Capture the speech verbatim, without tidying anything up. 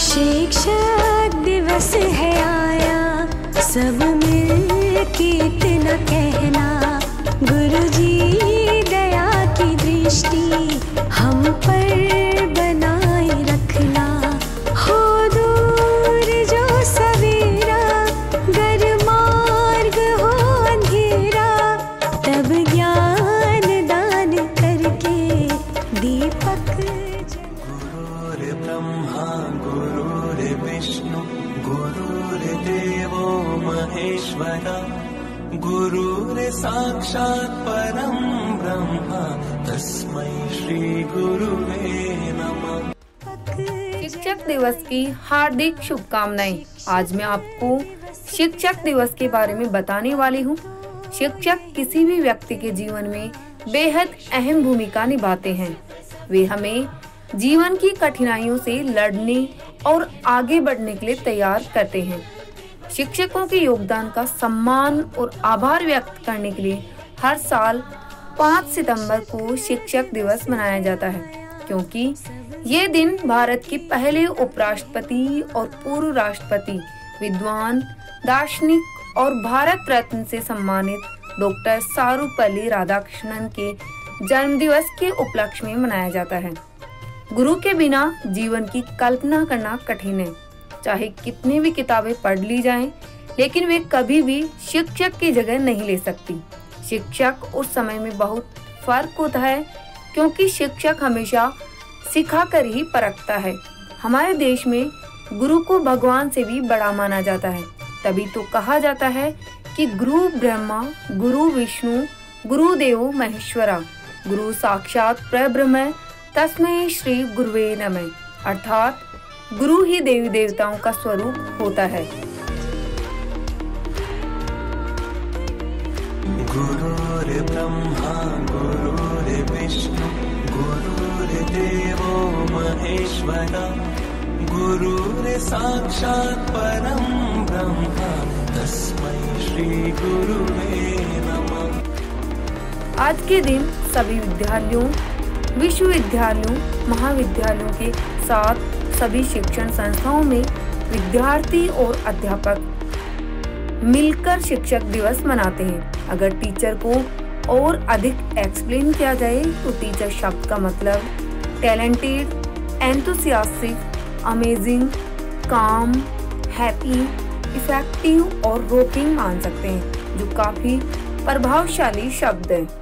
शिक्षक दिवस है आया, सब मिल के इतना कहना, गुरुजी दया की दृष्टि हम पर बनाए रखना। हो दूर जो सवेरा, गर मार्ग हो अंधेरा, तब ज्ञान दान करके दीपक ब्रह्मा गुरुर्विष्णु गुरुर्देवो महेश्वरा, गुरुर्साक्षात् परं ब्रह्म तस्मै श्री गुरुवे नमः। शिक्षक दिवस की हार्दिक शुभकामनाएं। आज मैं आपको शिक्षक दिवस के बारे में बताने वाली हूँ। शिक्षक किसी भी व्यक्ति के जीवन में बेहद अहम भूमिका निभाते हैं। वे हमें जीवन की कठिनाइयों से लड़ने और आगे बढ़ने के लिए तैयार करते हैं। शिक्षकों के योगदान का सम्मान और आभार व्यक्त करने के लिए हर साल पाँच सितंबर को शिक्षक दिवस मनाया जाता है, क्योंकि ये दिन भारत के पहले उपराष्ट्रपति और पूर्व राष्ट्रपति, विद्वान, दार्शनिक और भारत रत्न से सम्मानित डॉक्टर सर्वपल्ली राधाकृष्णन के जन्म दिवस के उपलक्ष्य में मनाया जाता है। गुरु के बिना जीवन की कल्पना करना कठिन है। चाहे कितनी भी किताबें पढ़ ली जाएं, लेकिन वे कभी भी शिक्षक की जगह नहीं ले सकती। शिक्षक उस समय में बहुत फर्क होता है, क्योंकि शिक्षक हमेशा सिखाकर ही परखता है। हमारे देश में गुरु को भगवान से भी बड़ा माना जाता है। तभी तो कहा जाता है कि गुरु ब्रह्मा, गुरु विष्णु, गुरुदेवो महेश्वरा, गुरु साक्षात परब्रह्म तस्मै श्री गुरुवे नमः, अर्थात गुरु ही देवी देवताओं का स्वरूप होता है। गुरुर्ब्रह्मा गुरुर्विष्णु गुरुर्देवो महेश्वरा, गुरुर्साक्षात् परं ब्रह्म तस्मै श्री गुरुवे नमः। आज के दिन सभी विद्यालयों, विश्वविद्यालयों, महाविद्यालयों के साथ सभी शिक्षण संस्थाओं में विद्यार्थी और अध्यापक मिलकर शिक्षक दिवस मनाते हैं। अगर टीचर को और अधिक एक्सप्लेन किया जाए तो टीचर शब्द का मतलब talented, enthusiastic, amazing, calm, happy, effective और रोकिंग मान सकते हैं, जो काफी प्रभावशाली शब्द है।